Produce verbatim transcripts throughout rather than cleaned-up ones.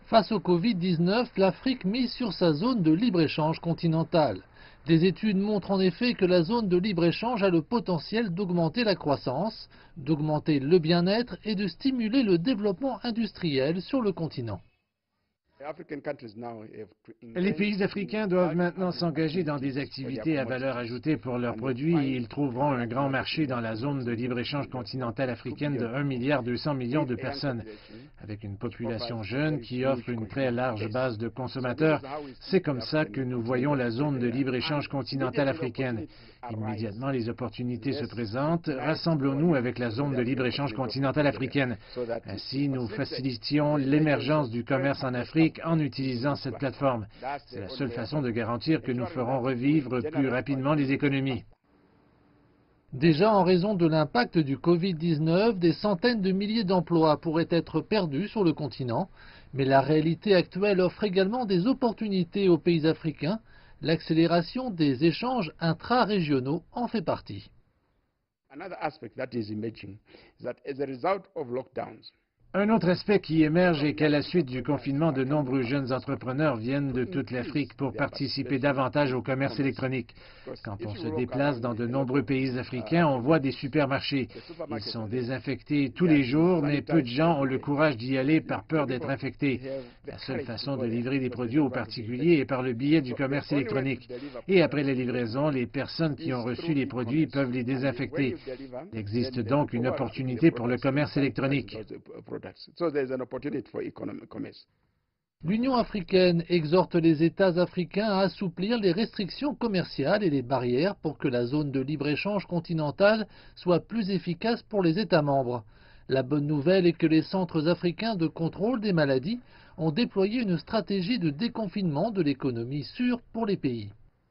Face au Covid dix-neuf, l'Afrique mise sur sa zone de libre-échange continentale. Des études montrent en effet que la zone de libre-échange a le potentiel d'augmenter la croissance, d'augmenter le bien-être et de stimuler le développement industriel sur le continent. Les pays africains doivent maintenant s'engager dans des activités à valeur ajoutée pour leurs produits et ils trouveront un grand marché dans la zone de libre-échange continentale africaine de un milliard deux cents millions de personnes. Avec une population jeune qui offre une très large base de consommateurs, c'est comme ça que nous voyons la zone de libre-échange continentale africaine. Immédiatement, les opportunités se présentent. Rassemblons-nous avec la zone de libre-échange continentale africaine. Ainsi, nous facilitions l'émergence du commerce en Afrique en utilisant cette plateforme. C'est la seule façon de garantir que nous ferons revivre plus rapidement les économies. Déjà en raison de l'impact du Covid dix-neuf, des centaines de milliers d'emplois pourraient être perdus sur le continent, mais la réalité actuelle offre également des opportunités aux pays africains. L'accélération des échanges intra-régionaux en fait partie. Un autre aspect qui émerge est qu'à la suite du confinement, de nombreux jeunes entrepreneurs viennent de toute l'Afrique pour participer davantage au commerce électronique. Quand on se déplace dans de nombreux pays africains, on voit des supermarchés. Ils sont désinfectés tous les jours, mais peu de gens ont le courage d'y aller par peur d'être infectés. La seule façon de livrer des produits aux particuliers est par le biais du commerce électronique. Et après la livraison, les personnes qui ont reçu les produits peuvent les désinfecter. Il existe donc une opportunité pour le commerce électronique. L'Union africaine exhorte les États africains à assouplir les restrictions commerciales et les barrières pour que la zone de libre-échange continentale soit plus efficace pour les États membres. La bonne nouvelle est que les centres africains de contrôle des maladies ont déployé une stratégie de déconfinement de l'économie sûre pour les pays.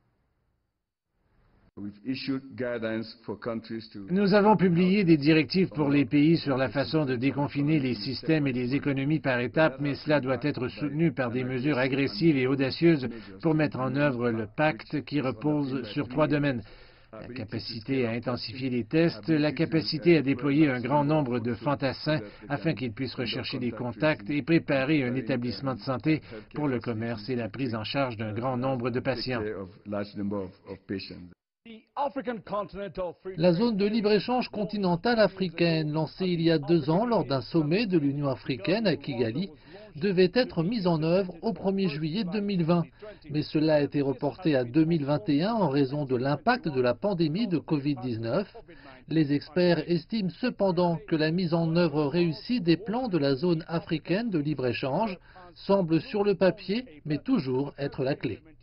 Nous avons publié des directives pour les pays sur la façon de déconfiner les systèmes et les économies par étapes, mais cela doit être soutenu par des mesures agressives et audacieuses pour mettre en œuvre le pacte qui repose sur trois domaines. La capacité à intensifier les tests, la capacité à déployer un grand nombre de fantassins afin qu'ils puissent rechercher des contacts et préparer un établissement de santé pour le commerce et la prise en charge d'un grand nombre de patients. La zone de libre-échange continentale africaine, lancée il y a deux ans lors d'un sommet de l'Union africaine à Kigali, devait être mise en œuvre au premier juillet deux mille vingt. Mais cela a été reporté à deux mille vingt et un en raison de l'impact de la pandémie de Covid dix-neuf. Les experts estiment cependant que la mise en œuvre réussie des plans de la zone africaine de libre-échange semble sur le papier, mais toujours être la clé.